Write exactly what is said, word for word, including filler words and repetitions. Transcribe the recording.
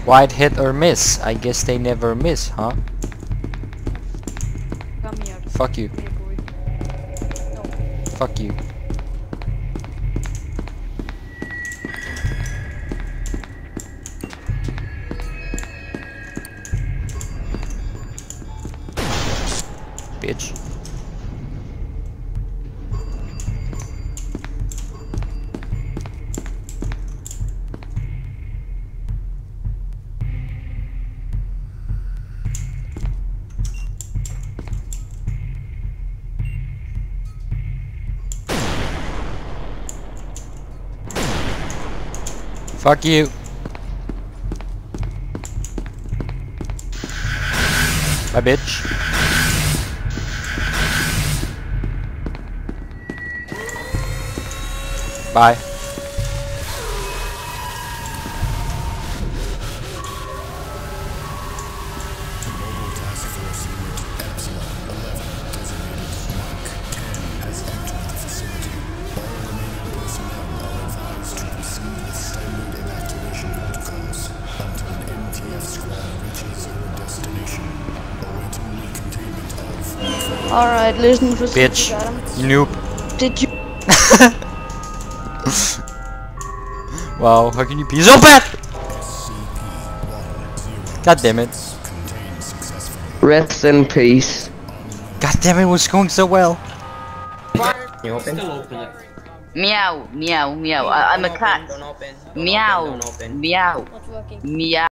Wide hit or miss? I guess they never miss, huh? Come here. Fuck you. Hey, boy. No. Fuck you. Bitch. Fuck you. Bye, bitch. Bye. Mobile Task Force Unit Epsilon eleven, designated Mark ten, has entered the facility. All remaining personnel are advised to proceed with standard evacuation protocols until an M T F squad reaches your destination. Awaiting recontainment of... Alright, listen for Bitch. Adam. Noob. Did you? Wow, how can you be so bad? God damn it. Rest in peace. God damn it, it was going so well. You open? Still open it. Meow, meow, meow. I I'm a Don't cat. open, don't open. Don't Meow, open, don't open. meow, Not working. meow.